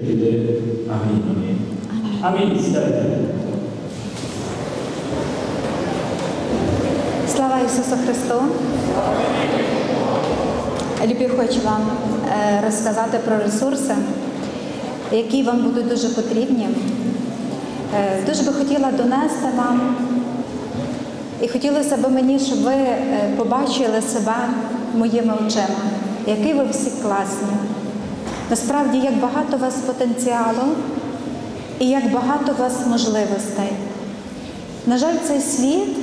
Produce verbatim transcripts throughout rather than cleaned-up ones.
Амінь. Амінь. Амінь. Сідайте. Слава Ісусу Христу! Любі, хочу вам розказати про ресурси, які вам будуть дуже потрібні. Дуже би хотіла донести вам, і хотілося б мені, щоб ви побачили себе моїми очима, які ви всі класні. Насправді, як багато у вас потенціалу і як багато у вас можливостей. На жаль, цей світ,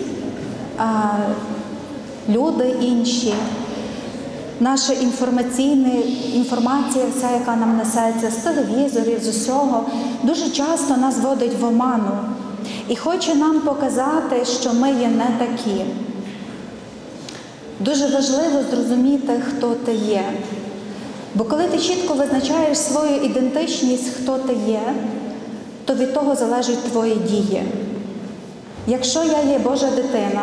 люди інші, наша інформаційна інформація, вся, яка нам несеться з телевізорів, з усього, дуже часто нас вводить в оману і хоче нам показати, що ми є не такі. Дуже важливо зрозуміти, хто ти є. Бо коли ти чітко визначаєш свою ідентичність, хто ти є, то від того залежать твої дії. Якщо я є Божа дитина,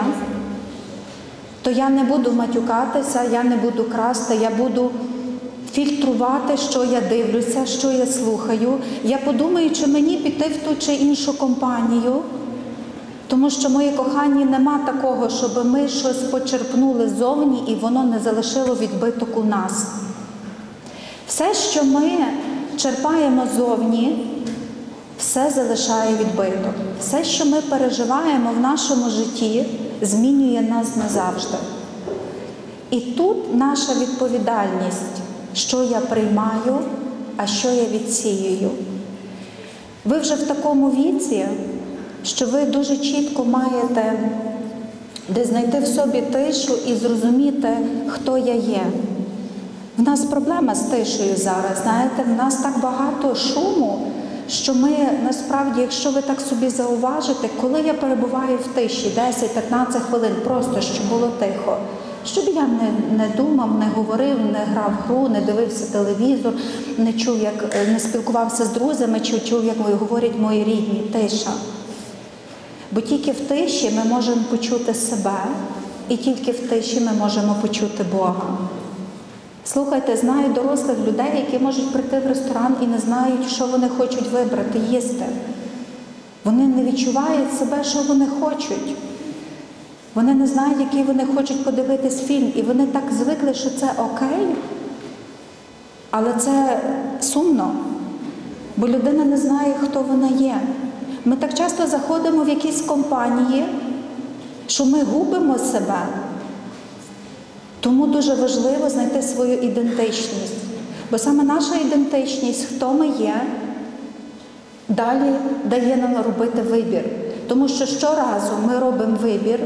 то я не буду матюкатися, я не буду красти, я буду фільтрувати, що я дивлюся, що я слухаю. Я подумаю, чи мені піти в ту чи іншу компанію, тому що, мої кохані, нема такого, щоб ми щось почерпнули ззовні і воно не залишило відбиток у нас. Все, що ми черпаємо ззовні, все залишає відбиток. Все, що ми переживаємо в нашому житті, змінює нас назавжди. І тут наша відповідальність, що я приймаю, а що я відсіюю. Ви вже в такому віці, що ви дуже чітко маєте де знайти в собі тишу і зрозуміти, хто я є. В нас проблема з тишею зараз, знаєте, в нас так багато шуму, що ми, насправді, якщо ви так собі зауважите, коли я перебуваю в тиші десять-п'ятнадцять хвилин, просто щоб було тихо, щоб я не, не думав, не говорив, не грав гру, не дивився телевізор, не чув, як, не спілкувався з друзями, чи чув, як говорять мої рідні, тиша. Бо тільки в тиші ми можемо почути себе, і тільки в тиші ми можемо почути Бога. Слухайте, знаю дорослих людей, які можуть прийти в ресторан і не знають, що вони хочуть вибрати, їсти. Вони не відчувають себе, що вони хочуть. Вони не знають, який вони хочуть подивитись фільм. І вони так звикли, що це окей, але це сумно, бо людина не знає, хто вона є. Ми так часто заходимо в якісь компанії, що ми губимо себе. Тому дуже важливо знайти свою ідентичність. Бо саме наша ідентичність, хто ми є, далі дає нам робити вибір. Тому що щоразу ми робимо вибір,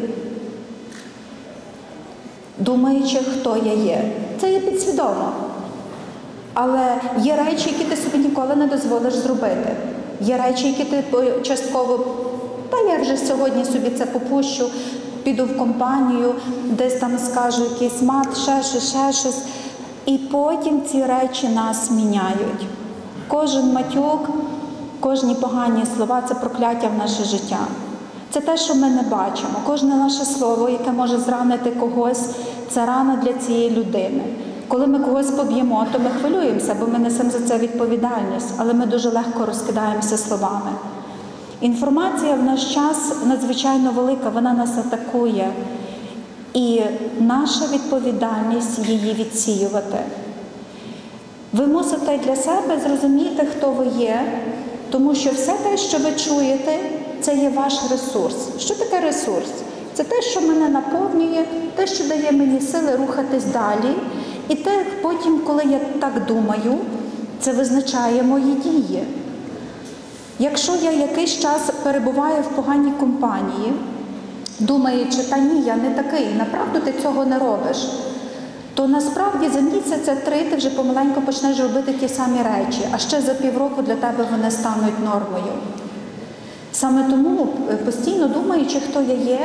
думаючи, хто я є. Це є підсвідомо. Але є речі, які ти собі ніколи не дозволиш зробити. Є речі, які ти частково, та я вже сьогодні собі це попущу, піду в компанію, десь там скажу якийсь мат, ще щось, ще щось. І потім ці речі нас міняють. Кожен матюк, кожні погані слова – це прокляття в наше життя. Це те, що ми не бачимо. Кожне наше слово, яке може зранити когось, це рана для цієї людини. Коли ми когось поб'ємо, то ми хвилюємося, бо ми несемо за це відповідальність, але ми дуже легко розкидаємося словами. Інформація в наш час надзвичайно велика, вона нас атакує. І наша відповідальність її відсіювати. Ви мусите для себе зрозуміти, хто ви є, тому що все те, що ви чуєте, це є ваш ресурс. Що таке ресурс? Це те, що мене наповнює, те, що дає мені сили рухатись далі. І те, потім, коли я так думаю, це визначає мої дії. Якщо я якийсь час перебуваю в поганій компанії, думаючи, та ні, я не такий, направду ти цього не робиш, то насправді за місяця три ти вже помаленьку почнеш робити ті самі речі, а ще за півроку для тебе вони стануть нормою. Саме тому, постійно думаючи, хто я є,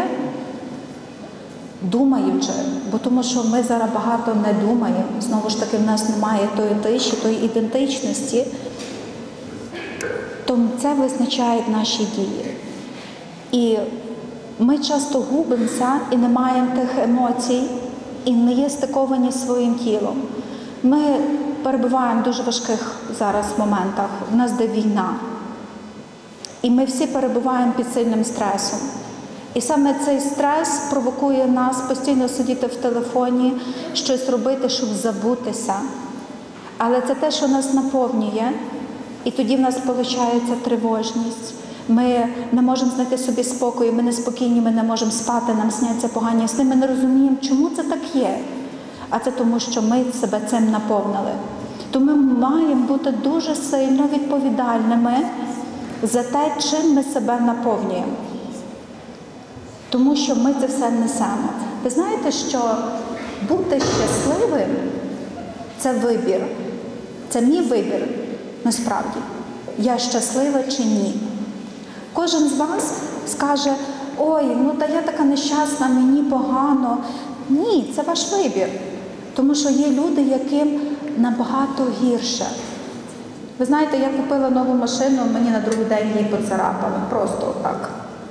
думаючи, бо тому що ми зараз багато не думаємо, знову ж таки в нас немає тої тиші, тої ідентичності, то це визначає наші дії. І ми часто губимося і не маємо тих емоцій, і не є стиковані зі своїм тілом. Ми перебуваємо в дуже важких зараз моментах. У нас де війна. І ми всі перебуваємо під сильним стресом. І саме цей стрес провокує нас постійно сидіти в телефоні, щось робити, щоб забутися. Але це те, що нас наповнює, і тоді в нас виходить тривожність. Ми не можемо знайти собі спокою, ми неспокійні, ми не можемо спати, нам сняться погані сни, ми не розуміємо, чому це так є. А це тому, що ми себе цим наповнили. Тому ми маємо бути дуже сильно відповідальними за те, чим ми себе наповнюємо. Тому що ми це все несемо. Ви знаєте, що бути щасливим – це вибір. Це мій вибір, насправді. Я щаслива чи ні. Кожен з вас скаже, ой, ну та я така нещасна, мені погано. Ні, це ваш вибір. Тому що є люди, яким набагато гірше. Ви знаєте, я купила нову машину, мені на другий день її поцарапали. Просто так.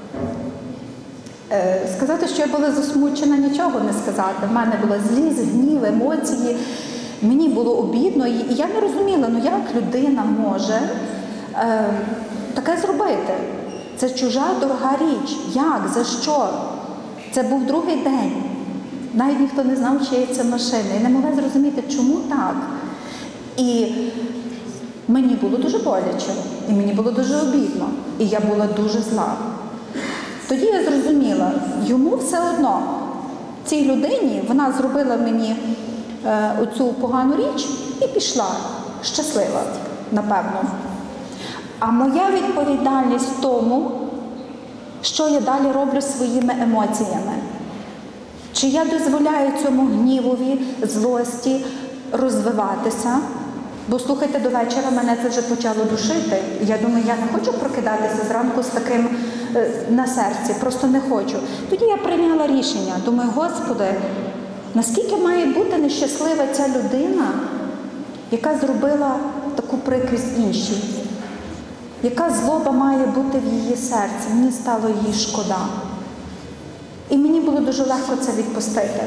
Е, сказати, що я була засмучена, нічого не сказати. В мене була злість, гнів, емоції. Мені було обідно. І я не розуміла, ну як людина може е, таке зробити? Це чужа, дорога річ. Як? За що? Це був другий день. Навіть ніхто не знав, чиї це машина. І не могла зрозуміти, чому так. І мені було дуже боляче. І мені було дуже обідно. І я була дуже зла. Тоді я зрозуміла, йому все одно. Цій людині, вона зробила мені е, оцю погану річ і пішла. Щаслива, напевно. А моя відповідальність в тому, що я далі роблю своїми емоціями. Чи я дозволяю цьому гнівові, злості розвиватися? Бо, слухайте, до вечора мене це вже почало душити. Я думаю, я не хочу прокидатися зранку з таким е, на серці, просто не хочу. Тоді я прийняла рішення. Думаю, Господи, наскільки має бути нещаслива ця людина, яка зробила таку прикрість іншій? Яка злоба має бути в її серці? Мені стало її шкода. І мені було дуже легко це відпустити.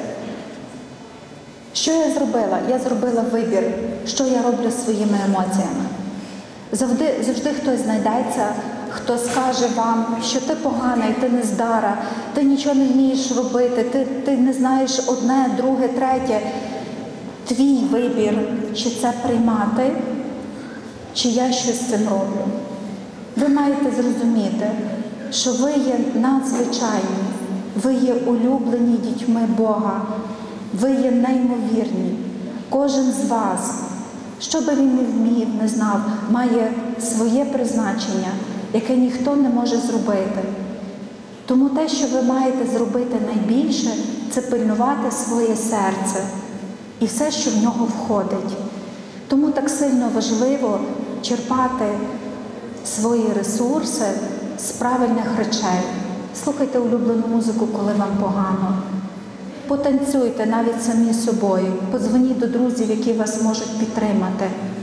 Що я зробила? Я зробила вибір, що я роблю своїми емоціями. Завжди, завжди хтось знайдеться, хто скаже вам, що ти погана і ти нездара, ти нічого не вмієш робити, ти, ти не знаєш одне, друге, третє. Твій вибір, чи це приймати, чи я щось з цим роблю. Ви маєте зрозуміти, що ви є надзвичайні, ви є улюблені дітьми Бога, ви є неймовірні. Кожен з вас, що би він не вмів, не знав, має своє призначення, яке ніхто не може зробити. Тому те, що ви маєте зробити найбільше, це пильнувати своє серце і все, що в нього входить. Тому так сильно важливо черпати свої ресурси з правильних речей. Слухайте улюблену музику, коли вам погано. Потанцюйте навіть самі собою. Подзвоніть до друзів, які вас можуть підтримати.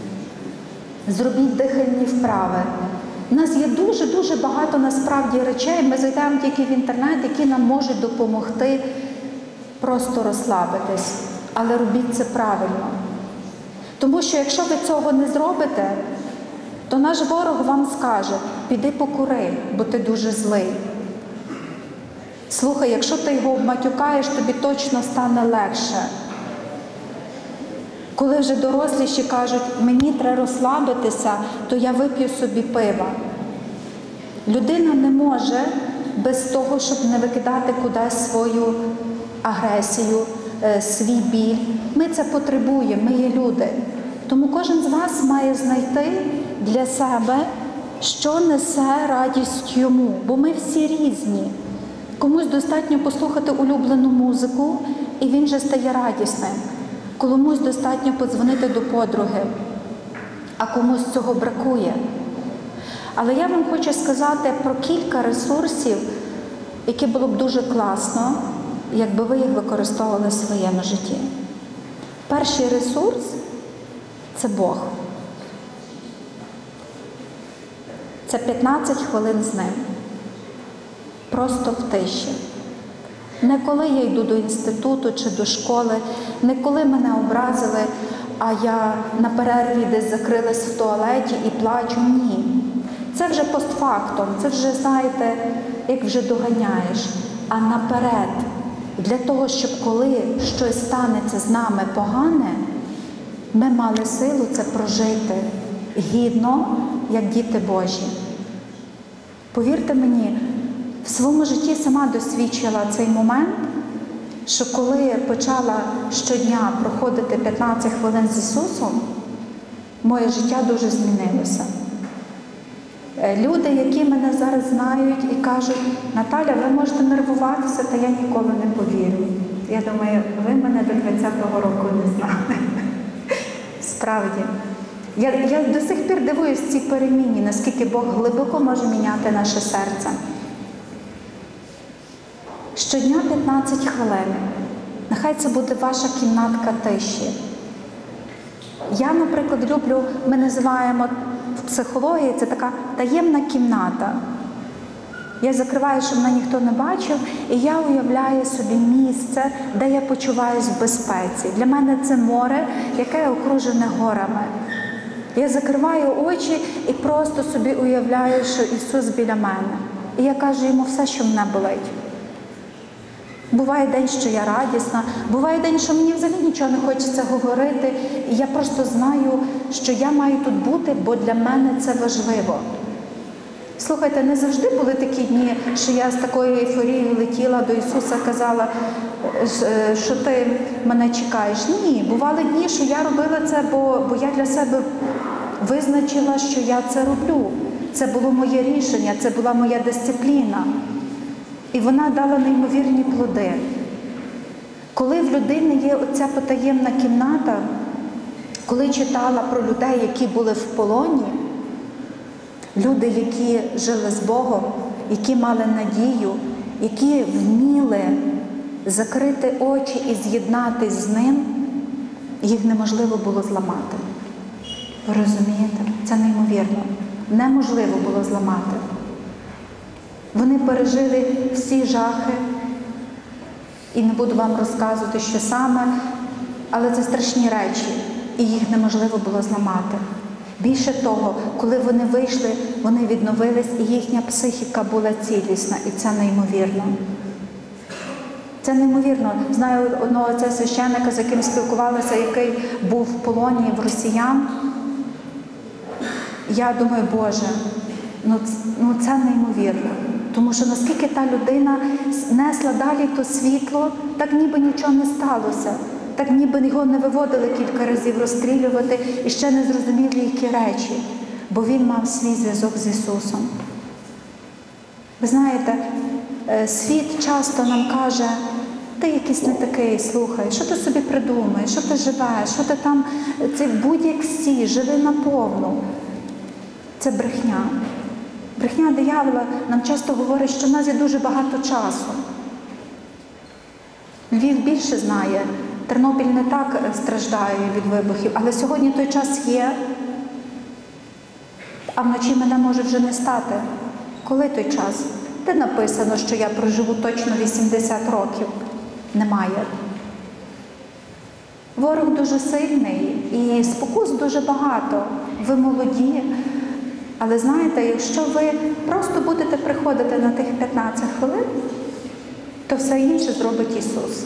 Зробіть дихальні вправи. У нас є дуже-дуже багато насправді речей. Ми зайдемо тільки в інтернет, які нам можуть допомогти просто розслабитись. Але робіть це правильно. Тому що якщо ви цього не зробите, то наш ворог вам скаже, піди покури, бо ти дуже злий. Слухай, якщо ти його обматюкаєш, тобі точно стане легше. Коли вже доросліші кажуть, мені треба розслабитися, то я вип'ю собі пива. Людина не може без того, щоб не викидати кудись свою агресію, свій біль. Ми це потребуємо, ми є люди. Тому кожен з вас має знайти для себе, що несе радість йому, бо ми всі різні. Комусь достатньо послухати улюблену музику, і він же стає радісним. Комусь достатньо подзвонити до подруги, а комусь цього бракує. Але я вам хочу сказати про кілька ресурсів, які було б дуже класно, якби ви їх використовували в своєму житті. Перший ресурс – це Бог. Це п'ятнадцять хвилин з ним. Просто в тиші. Не коли я йду до інституту чи до школи, не коли мене образили, а я на перерві десь закрилась в туалеті і плачу. Ні. Це вже постфактум, це вже, знаєте, як вже доганяєш. А наперед, для того, щоб коли щось станеться з нами погане, ми мали силу це прожити гідно, як діти Божі. Повірте мені, в своєму житті сама досвідчила цей момент, що коли почала щодня проходити п'ятнадцять хвилин з Ісусом, моє життя дуже змінилося. Люди, які мене зараз знають і кажуть: Наталя, ви можете нервуватися, та я ніколи не повірю. Я думаю, ви мене до двадцятого року не знали. Справді. Я, я до сих пір дивуюсь цій переміні, наскільки Бог глибоко може міняти наше серце. Щодня п'ятнадцять хвилин. Нехай це буде ваша кімнатка тиші. Я, наприклад, люблю, ми називаємо в психології, це така таємна кімната. Я закриваю, щоб мене ніхто не бачив, і я уявляю собі місце, де я почуваюсь в безпеці. Для мене це море, яке окружене горами. Я закриваю очі і просто собі уявляю, що Ісус біля мене. І я кажу йому все, що мене болить. Буває день, що я радісна, буває день, що мені взагалі нічого не хочеться говорити, і я просто знаю, що я маю тут бути, бо для мене це важливо. Слухайте, не завжди були такі дні, що я з такою ейфорією летіла до Ісуса, казала, що ти мене чекаєш. Ні, бували дні, що я робила це, бо, бо я для себе визначила, що я це роблю. Це було моє рішення, це була моя дисципліна. І вона дала неймовірні плоди. Коли в людини є оця потаємна кімната, коли читала про людей, які були в полоні, люди, які жили з Богом, які мали надію, які вміли закрити очі і з'єднатись з Ним, їх неможливо було зламати. Ви розумієте? Це неймовірно. Неможливо було зламати. Вони пережили всі жахи, і не буду вам розказувати, що саме, але це страшні речі, і їх неможливо було зламати. Більше того, коли вони вийшли, вони відновились, і їхня психіка була цілісна, і це неймовірно. Це неймовірно. Знаю одного цього священника, з яким спілкувалася, який був в полоні в росіян. Я думаю, Боже, ну, ну це неймовірно. Тому що наскільки та людина несла далі то світло, так ніби нічого не сталося. Так ніби його не виводили кілька разів розстрілювати і ще не зрозуміли, які речі. Бо він мав свій зв'язок з Ісусом. Ви знаєте, світ часто нам каже: ти якийсь не такий, слухай, що ти собі придумаєш, що ти живеш, що ти там, це будь-як всі, живи наповну. Це брехня. Брехня диявола нам часто говорить, що в нас є дуже багато часу. Львів більше знає, Тернопіль не так страждає від вибухів, але сьогодні той час є, а вночі мене може вже не стати. Коли той час? Де написано, що я проживу точно вісімдесят років? Немає. Ворог дуже сильний і спокус дуже багато. Ви молоді. Але знаєте, якщо ви просто будете приходити на тих п'ятнадцять хвилин, то все інше зробить Ісус.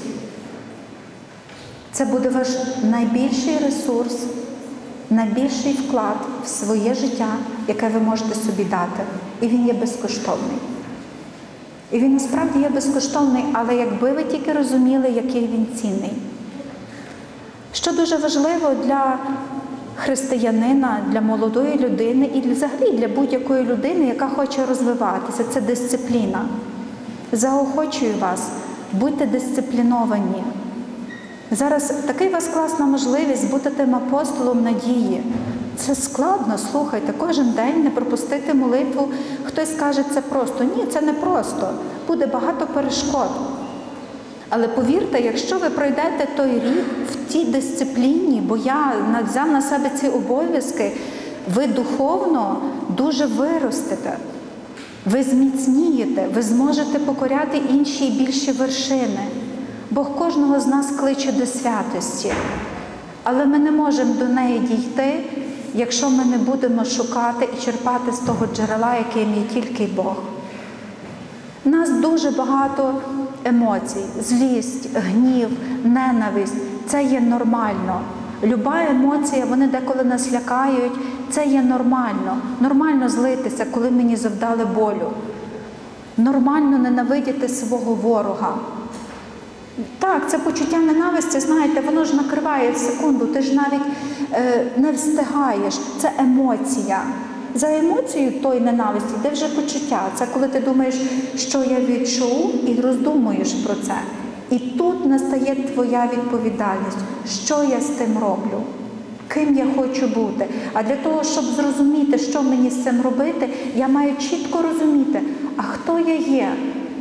Це буде ваш найбільший ресурс, найбільший вклад в своє життя, яке ви можете собі дати. І він є безкоштовний. І він насправді є безкоштовний, але якби ви тільки розуміли, який він цінний. Що дуже важливо для християнина, для молодої людини і взагалі для будь-якої людини, яка хоче розвиватися, це дисципліна. Заохочую вас, будьте дисципліновані. Зараз такий у вас класна можливість бути тим апостолом надії. Це складно, слухайте, кожен день не пропустити молитву. Хтось скаже, це просто. Ні, це не просто. Буде багато перешкод. Але повірте, якщо ви пройдете той рік в тій дисципліні, бо я взяв на себе ці обов'язки, ви духовно дуже виростете. Ви зміцнієте, ви зможете покоряти інші і більші вершини. Бог кожного з нас кличе до святості. Але ми не можемо до неї дійти, якщо ми не будемо шукати і черпати з того джерела, яким є тільки Бог. У нас дуже багато емоцій, злість, гнів, ненависть. Це є нормально. Люба емоція, вони деколи нас лякають, це є нормально. Нормально злитися, коли мені завдали болю. Нормально ненавидіти свого ворога. Так, це почуття ненависті, знаєте, воно ж накриває в секунду, ти ж навіть е, не встигаєш. Це емоція. За емоцією тої ненависті йде вже почуття. Це коли ти думаєш, що я відчув, і роздумуєш про це. І тут настає твоя відповідальність. Що я з тим роблю? Ким я хочу бути? А для того, щоб зрозуміти, що мені з цим робити, я маю чітко розуміти, а хто я є?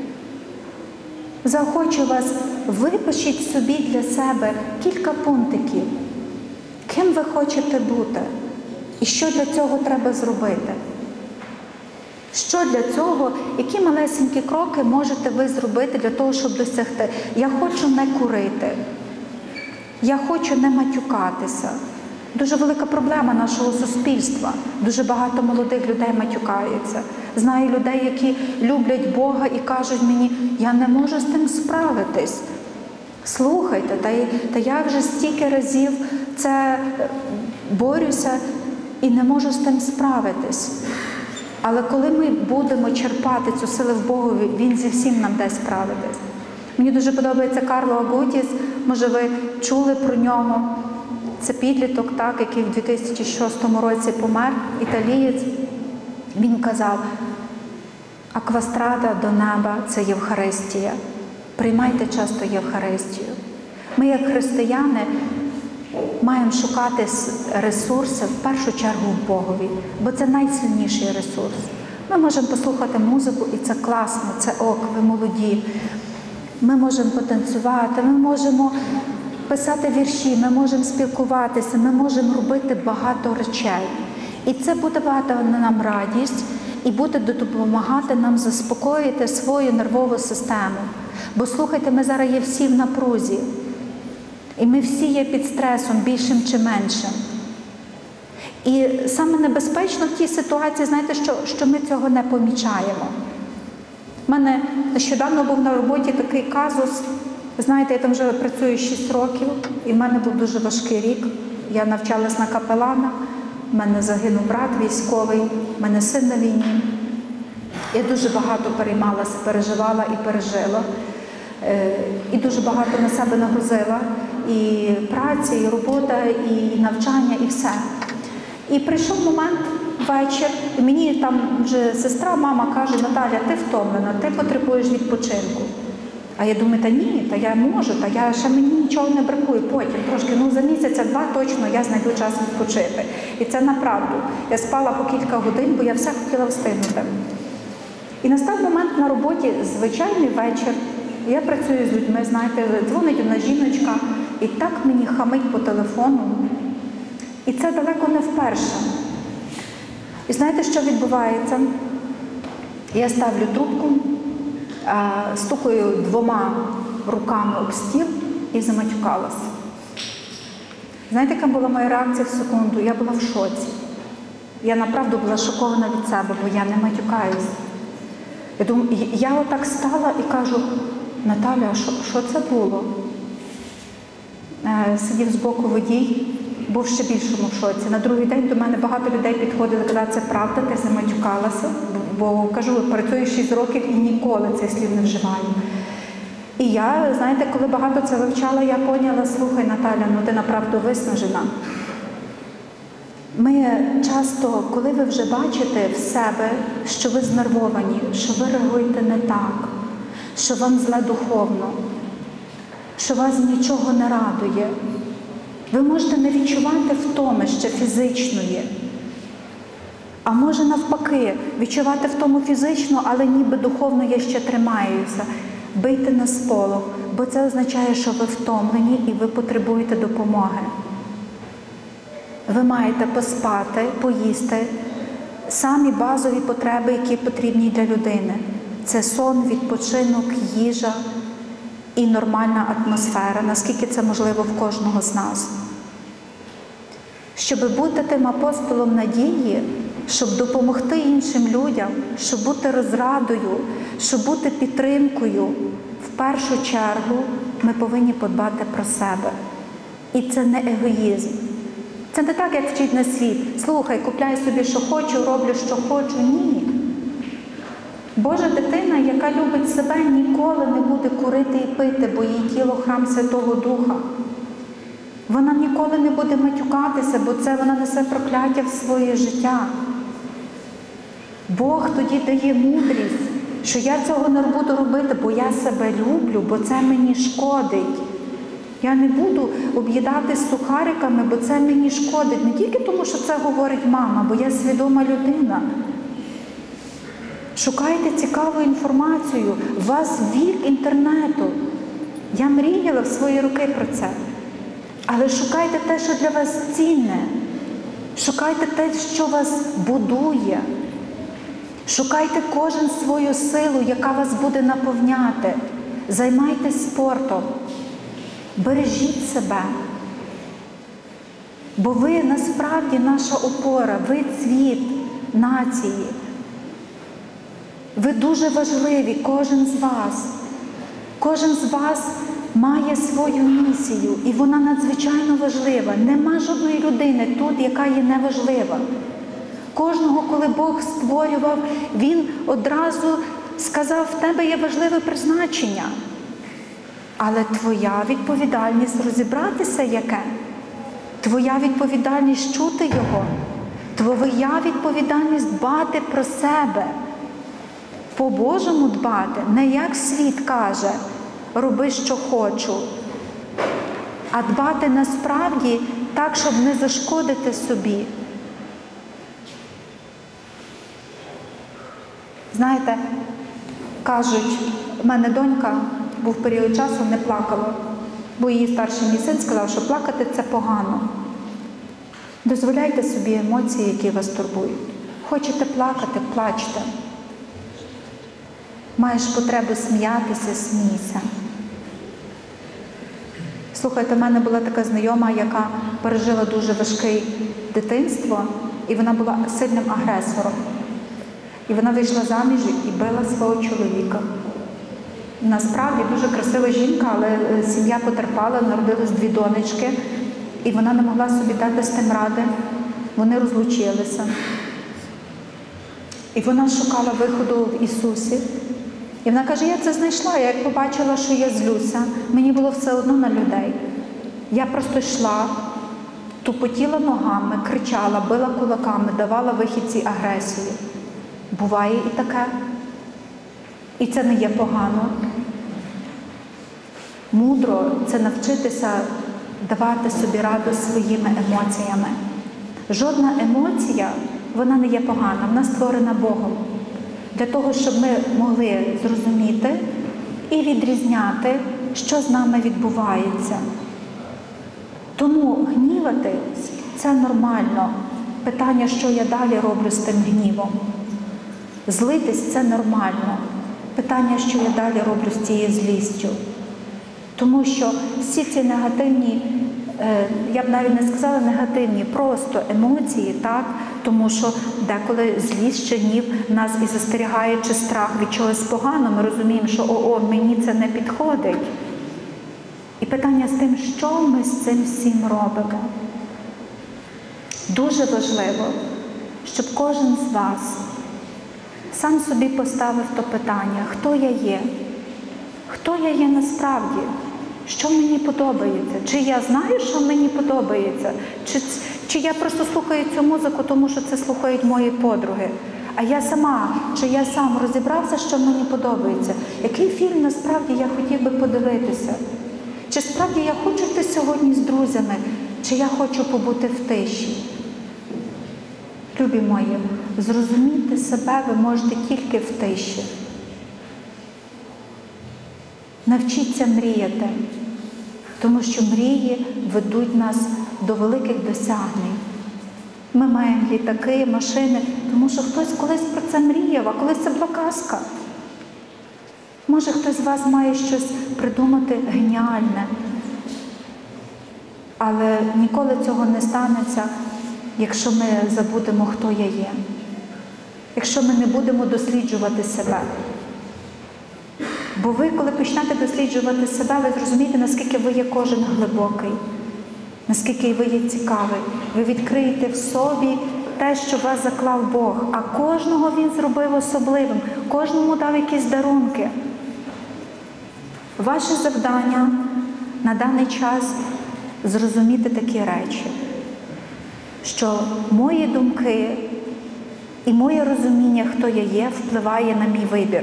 Заохочу вас, випишіть собі для себе кілька пунктиків. Ким ви хочете бути? І що для цього треба зробити? Що для цього, які малесенькі кроки можете ви зробити для того, щоб досягти? Я хочу не курити. Я хочу не матюкатися. Дуже велика проблема нашого суспільства. Дуже багато молодих людей матюкаються. Знаю людей, які люблять Бога і кажуть мені, я не можу з тим справитись. Слухайте, та, та я вже стільки разів це борюся і не можу з тим справитись. Але коли ми будемо черпати цю силу в Богові, Він зі всім нам дасть справитись. Мені дуже подобається Карло Агутіс, може ви чули про нього. Це підліток, так, який в дві тисячі шостому році помер, італієць. Він казав, аквастрада до неба – це Євхаристія. Приймайте часто Євхаристію. Ми, як християни, маємо шукати ресурси в першу чергу в Богові, бо це найсильніший ресурс. Ми можемо послухати музику, і це класно, це ок, ви молоді. Ми можемо потанцювати, ми можемо писати вірші, ми можемо спілкуватися, ми можемо робити багато речей. І це буде давати нам радість і буде допомагати нам заспокоїти свою нервову систему. Бо, слухайте, ми зараз є всі в напрузі. І ми всі є під стресом, більшим чи меншим. І саме небезпечно в тій ситуації, знаєте, що, що ми цього не помічаємо. У мене нещодавно був на роботі такий казус. Знаєте, я там вже працюю шість років, і в мене був дуже важкий рік. Я навчалась на капелана, в мене загинув брат військовий, в мене син на війні. Я дуже багато переймалася, переживала і пережила. І дуже багато на себе нагрузила. І праця, і робота, і навчання, і все. І прийшов момент, вечір, і мені там вже сестра, мама каже, Наталя, ти втомлена, ти потребуєш відпочинку. А я думаю, та ні, та я можу, та я ще мені нічого не бракує потім, трошки, ну за місяця-два точно я знайду час відпочити. І це направду. Я спала по кілька годин, бо я все хотіла встигнути. І настав момент на роботі, звичайний вечір, я працюю з людьми, знаєте, дзвонить одна жіночка, і так мені хамить по телефону. І це далеко не вперше. І знаєте, що відбувається? Я ставлю трубку, стукаю двома руками об стіл і заматюкалася. Знаєте, яка була моя реакція в секунду? Я була в шоці. Я направду була шокована від себе, бо я не матюкаюся. Я думаю, я отак стала і кажу, Наталя, що, що це було? Е, сидів збоку водій, був ще більшому в шоці. На другий день до мене багато людей підходили, казали, це правда, ти заматюкалася, бо, кажу, працюю шість років і ніколи цих слів не вживаю. І я, знаєте, коли багато це вивчала, я поняла, слухай, Наталя, ну ти направду виснажена. Ми часто, коли ви вже бачите в себе, що ви знервовані, що ви реагуєте не так, що вам зле духовно, що вас нічого не радує, ви можете не відчувати втоми ще фізичної, а може навпаки, відчувати втому фізично, але ніби духовно я ще тримаюся. Бийте на сполох, бо це означає, що ви втомлені і ви потребуєте допомоги. Ви маєте поспати, поїсти. Самі базові потреби, які потрібні для людини. Це сон, відпочинок, їжа і нормальна атмосфера, наскільки це можливо в кожного з нас. щоб бути тим апостолом надії, щоб допомогти іншим людям, щоб бути розрадою, щоб бути підтримкою, в першу чергу ми повинні подбати про себе. І це не егоїзм. Це не так, як вчить на світ. Слухай, купляй собі, що хочу, роблю, що хочу. Ні. Божа дитина, яка любить себе, ніколи не буде курити і пити, бо її тіло – храм Святого Духа. Вона ніколи не буде матюкатися, бо це вона несе прокляття в своє життя. Бог тоді дає мудрість, що я цього не буду робити, бо я себе люблю, бо це мені шкодить. Я не буду об'їдатись сухариками, бо це мені шкодить. Не тільки тому, що це говорить мама, бо я свідома людина. Шукайте цікаву інформацію. У вас вік інтернету. Я мріяла в свої роки про це. Але шукайте те, що для вас цінне. Шукайте те, що вас будує. Шукайте кожен свою силу, яка вас буде наповняти. Займайтесь спортом. Бережіть себе. Бо ви насправді наша опора, ви цвіт нації. Ви дуже важливі, кожен з вас. Кожен з вас має свою місію, і вона надзвичайно важлива. Нема жодної людини тут, яка є неважлива. Кожного, коли Бог створював, Він одразу сказав, в тебе є важливе призначення. Але твоя відповідальність розібратися яке? Твоя відповідальність чути Його. Твоя відповідальність дбати про себе. По-божому дбати, не як світ каже, роби, що хочу, а дбати насправді так, щоб не зашкодити собі. Знаєте, кажуть, в мене донька був період часу, не плакала, бо її старший мій син сказав, що плакати – це погано. Дозволяйте собі емоції, які вас турбують. Хочете плакати – плачте. Маєш потребу сміятися – смійся. Слухайте, в мене була така знайома, яка пережила дуже важке дитинство, і вона була сильним агресором. І вона вийшла заміж і била свого чоловіка. Насправді дуже красива жінка, але сім'я потерпала, народились дві донечки, і вона не могла собі дати з тим ради. Вони розлучилися. І вона шукала виходу в Ісусі. І вона каже, я це знайшла, я як побачила, що я злюся, мені було все одно на людей. Я просто йшла, тупотіла ногами, кричала, била кулаками, давала вихід цій агресії. Буває і таке. І це не є погано. Мудро – це навчитися давати собі раду своїми емоціями. Жодна емоція, вона не є погана, вона створена Богом. Для того, щоб ми могли зрозуміти і відрізняти, що з нами відбувається. Тому гніватись – це нормально. Питання, що я далі роблю з тим гнівом. Злитись – це нормально. Питання, що я далі роблю з цією злістю. Тому що всі ці негативні, я б навіть не сказала негативні, просто емоції, так? Тому що деколи злість чи гнів нас і застерігає, чи страх від чогось поганого, ми розуміємо, що о-о, мені це не підходить. І питання з тим, що ми з цим всім робимо. Дуже важливо, щоб кожен з вас сам собі поставив то питання, хто я є? Хто я є насправді? Що мені подобається? Чи я знаю, що мені подобається? Чи, чи я просто слухаю цю музику, тому що це слухають мої подруги? А я сама, чи я сам розібрався, що мені подобається? Який фільм насправді я хотів би подивитися? Чи справді я хочу йти сьогодні з друзями? Чи я хочу побути в тиші? Любі мої, зрозуміти себе ви можете тільки в тиші. Навчіться мріяти, тому що мрії ведуть нас до великих досягнень. Ми маємо літаки, машини, тому що хтось колись про це мріяв, а колись це була казка. Може, хтось з вас має щось придумати геніальне, але ніколи цього не станеться, якщо ми забудемо, хто я є. Якщо ми не будемо досліджувати себе. Бо ви, коли почнете досліджувати себе, ви зрозумієте, наскільки ви є кожен глибокий, наскільки ви є цікавий. Ви відкриєте в собі те, що вас заклав Бог, а кожного Він зробив особливим, кожному дав якісь дарунки. Ваше завдання на даний час зрозуміти такі речі, що мої думки і моє розуміння, хто я є, впливає на мій вибір.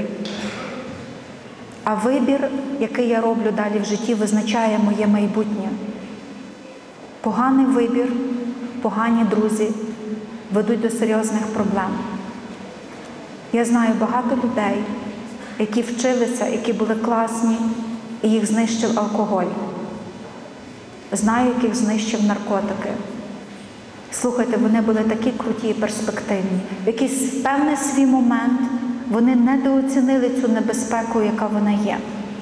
А вибір, який я роблю далі в житті, визначає моє майбутнє. Поганий вибір, погані друзі ведуть до серйозних проблем. Я знаю багато людей, які вчилися, які були класні, і їх знищив алкоголь. Знаю, яких знищив наркотики. Слухайте, вони були такі круті і перспективні. В якийсь певний свій момент вони недооцінили цю небезпеку, яка вона є.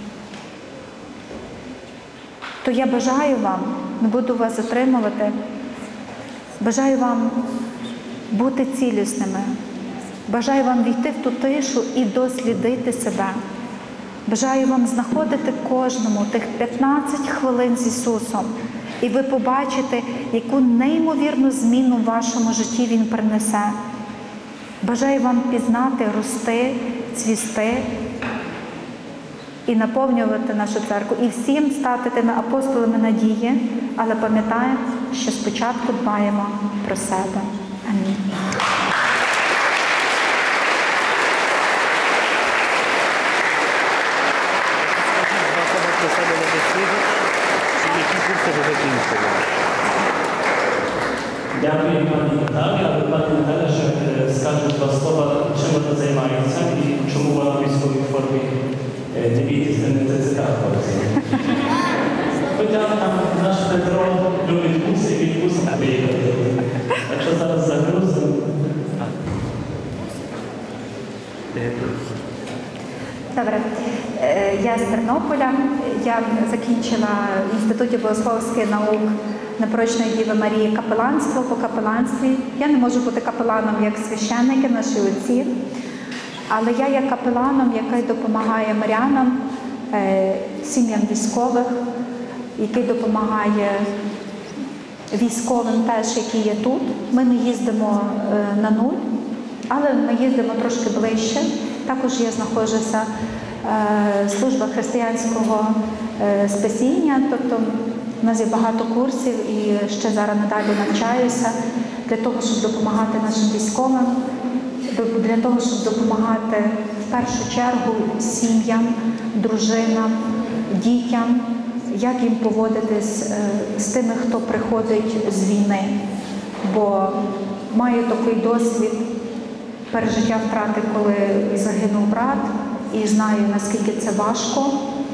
То я бажаю вам, не буду вас затримувати, бажаю вам бути цілісними. Бажаю вам війти в ту тишу і дослідити себе. Бажаю вам знаходити кожному тих п'ятнадцять хвилин з Ісусом. І ви побачите, яку неймовірну зміну в вашому житті Він принесе. Бажаю вам пізнати, рости, цвісти і наповнювати нашу церкву. І всім стати тими апостолами надії, але пам'ятаємо, що спочатку дбаємо про себе. Амінь. Дякую, пані Наталі, але пані Наталя ще скаже два слова, чим вона займається і чому вона в військовій формі. Не бійтесь, не це цікаво. Хоча там наш Петро любить буси, він бусом приїхати. Так що зараз загрузимо. Добре. Я з Тернополя. Я закінчила в Інституті богословських наук Непорочної Діви Марії капеланство по капеланстві. Я не можу бути капеланом, як священники, наші отці, але я є капеланом, який допомагає мирянам, сім'ям військових, який допомагає військовим теж, які є тут. Ми не їздимо на нуль, але ми їздимо трошки ближче. Також я знаходжуся в службах християнського спасіння, тобто у нас є багато курсів і ще зараз надалі навчаюся для того, щоб допомагати нашим військовим, для того, щоб допомагати в першу чергу сім'ям, дружинам, дітям, як їм поводитись з тими, хто приходить з війни. Бо маю такий досвід пережиття втрати, коли загинув брат, і знаю, наскільки це важко,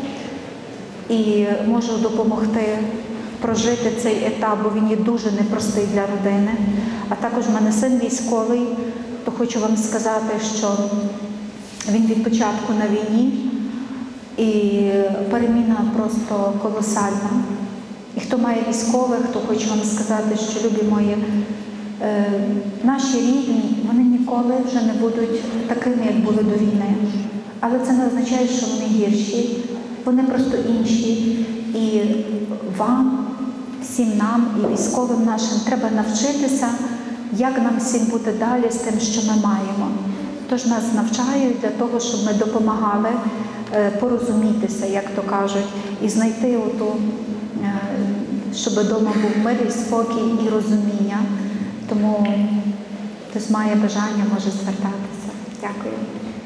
і можу допомогти прожити цей етап, бо він є дуже непростий для родини. А також в мене син військовий, то хочу вам сказати, що він від початку на війні, і переміна просто колосальна. І хто має військових, то хочу вам сказати, що, любі мої, е, наші рідні, вони ніколи вже не будуть такими, як були до війни. Але це не означає, що вони гірші, вони просто інші. І вам, всім нам і військовим нашим треба навчитися, як нам всім бути далі з тим, що ми маємо. Тож нас навчають для того, щоб ми допомагали порозумітися, як то кажуть, і знайти оту, щоб вдома був мир і спокій і розуміння. Тому хтось має бажання, може звертатися. Дякую.